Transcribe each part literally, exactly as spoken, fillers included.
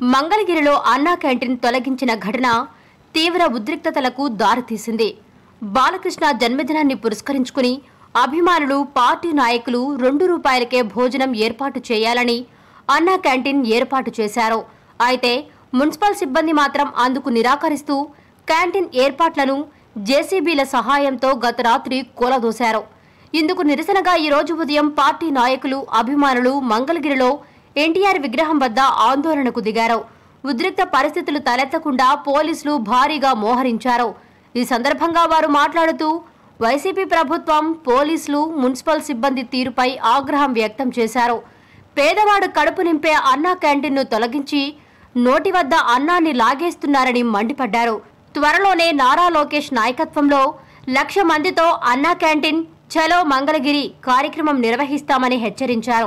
మంగళగిరిలో అన్నా క్యాంటీన్ తొలగించిన ఘటన తీవ్ర ఉద్రిక్తతలకు దారితీసింది. బాలకృష్ణ జన్మదినాన్ని పురస్కరించుకుని అభిమానులు, పార్టీ నాయకులు రెండు రూపాయలకే భోజనం ఏర్పాటు చేయాలని అన్నా క్యాంటీన్ ఏర్పాటు చేశారు. అయితే మున్సిపల్ సిబ్బంది మాత్రం అందుకు నిరాకరిస్తూ క్యాంటీన్ ఏర్పాట్లను జేసీబీల సహాయంతో గత రాత్రి కూలదోశారు. ఇందుకు నిరసనగా ఈరోజు ఉదయం పార్టీ నాయకులు, అభిమానులు మంగళగిరిలో ఎన్టీఆర్ విగ్రహం వద్ద ఆందోళనకు దిగారు. ఉద్రిక్త పరిస్థితులు తలెత్తకుండా పోలీసులు భారీగా మోహరించారు. ఈ సందర్భంగా వారు మాట్లాడుతూ వైసీపీ ప్రభుత్వం, పోలీసులు, మున్సిపల్ సిబ్బంది తీరుపై ఆగ్రహం వ్యక్తం చేశారు. పేదవాడు కడుపు నింపే అన్నా క్యాంటీన్ను తొలగించి నోటి వద్ద అన్నాన్ని లాగేస్తున్నారని మండిపడ్డారు. త్వరలోనే నారా లోకేష్ నాయకత్వంలో లక్ష మందితో అన్నా క్యాంటీన్ చలో మంగళగిరి కార్యక్రమం నిర్వహిస్తామని హెచ్చరించారు.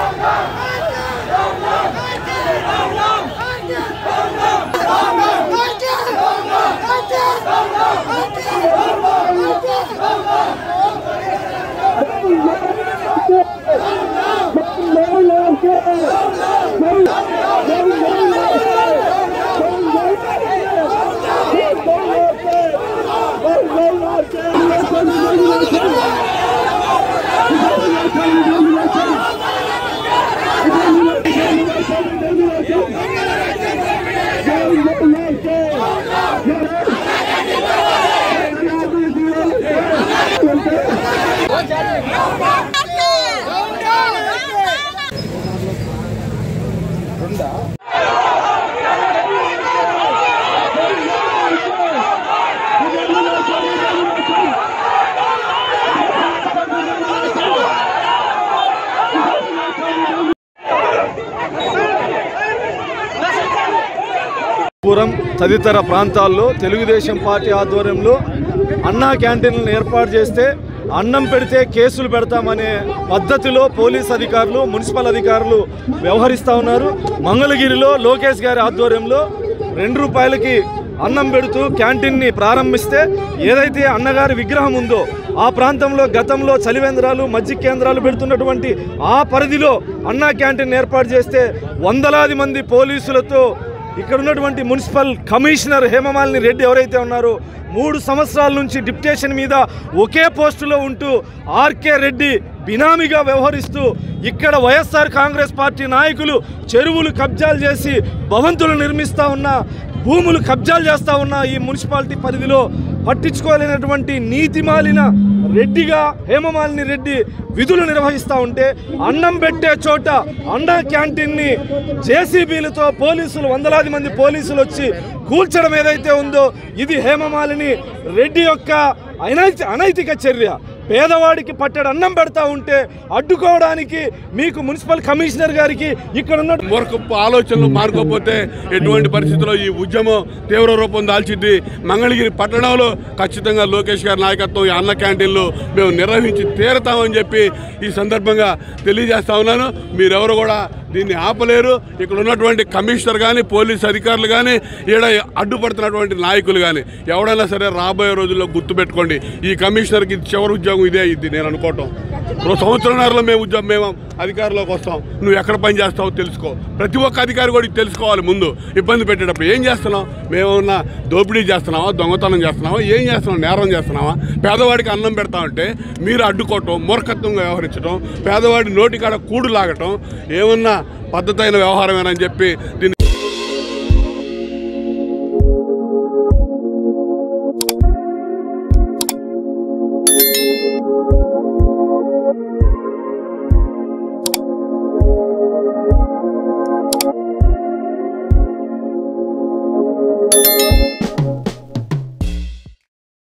పురం తదితర ప్రాంతాల్లో తెలుగుదేశం పార్టీ ఆధ్వర్యంలో అన్నా క్యాంటీన్లను ఏర్పాటు చేస్తే అన్నం పెడితే కేసులు పెడతామనే పద్ధతిలో పోలీస్ అధికారులు, మున్సిపల్ అధికారులు వ్యవహరిస్తూ ఉన్నారు. మంగళగిరిలో లోకేష్ గారి ఆధ్వర్యంలో రెండు రూపాయలకి అన్నం పెడుతూ క్యాంటీన్ని ప్రారంభిస్తే ఏదైతే అన్నగారి విగ్రహం ఉందో ఆ ప్రాంతంలో గతంలో చలివేంద్రాలు, మజ్జిగ కేంద్రాలు పెడుతున్నటువంటి ఆ పరిధిలో అన్నా క్యాంటీన్ ఏర్పాటు చేస్తే వందలాది మంది పోలీసులతో ఇక్కడ ఉన్నటువంటి మున్సిపల్ కమిషనర్ హేమమాలిని రెడ్డి ఎవరైతే ఉన్నారో మూడు సంవత్సరాల నుంచి డిప్యుటేషన్ మీద ఒకే పోస్టులో ఉంటూ ఆర్కే రెడ్డి బినామీగా వ్యవహరిస్తూ ఇక్కడ వైఎస్ఆర్ కాంగ్రెస్ పార్టీ నాయకులు చెరువులు కబ్జాలు చేసి భవంతులు నిర్మిస్తూ ఉన్న, భూములు కబ్జాలు చేస్తూ ఉన్న ఈ మున్సిపాలిటీ పరిధిలో పట్టించుకోలేనటువంటి నీతిమాలిన రెడ్డిగా హేమమాలిని రెడ్డి విధులు నిర్వహిస్తూ ఉంటే అన్నం పెట్టే చోట అన్నా క్యాంటీన్ని జేసీబీలతో పోలీసులు, వందలాది మంది పోలీసులు వచ్చి కూల్చడం ఏదైతే ఉందో ఇది హేమమాలిని రెడ్డి యొక్క అనైతి అనైతిక చర్య. పేదవాడికి పట్టెడు అన్నం పెడతా ఉంటే అడ్డుకోవడానికి మీకు మున్సిపల్ కమిషనర్ గారికి ఇక్కడ ఉన్న మూర్ఖపు ఆలోచనలు మారుకోకపోతే ఎటువంటి పరిస్థితుల్లో ఈ ఉద్యమం తీవ్ర రూపం దాల్చింది. మంగళగిరి పట్టణంలో ఖచ్చితంగా లోకేష్ గారి నాయకత్వం ఈ అన్న క్యాంటీన్లు మేము నిర్వహించి తీరతామని చెప్పి ఈ సందర్భంగా తెలియజేస్తా ఉన్నాను. మీరెవరు కూడా దీన్ని ఆపలేరు. ఇక్కడ ఉన్నటువంటి కమిషనర్ కానీ, పోలీస్ అధికారులు కానీ, ఈడ అడ్డుపడుతున్నటువంటి నాయకులు కానీ ఎవడైనా సరే రాబోయే రోజుల్లో గుర్తుపెట్టుకోండి, ఈ కమిషనర్కి చివరి ఉద్యోగం ఇదే ఇది నేను అనుకోవటం. సంవత్సరంన్నరలో మేము ఉద్యోగం మేము అధికారంలోకి వస్తాం, నువ్వు ఎక్కడ పని చేస్తావో తెలుసుకో. ప్రతి ఒక్క అధికారి కూడా తెలుసుకోవాలి. ముందు ఇబ్బంది పెట్టేటప్పుడు ఏం చేస్తున్నాం, మేమన్నా దోపిడీ చేస్తున్నావా, దొంగతనం చేస్తున్నావా, ఏం చేస్తున్నాం, నేరం చేస్తున్నావా? పేదవాడికి అన్నం పెడతామంటే మీరు అడ్డుకోవటం, మూర్ఖత్వంగా వ్యవహరించడం, పేదవాడి నోటికాడ కూడు లాగటం ఏమన్నా పద్ధతి అయిన వ్యవహారమేనని చెప్పి దీన్ని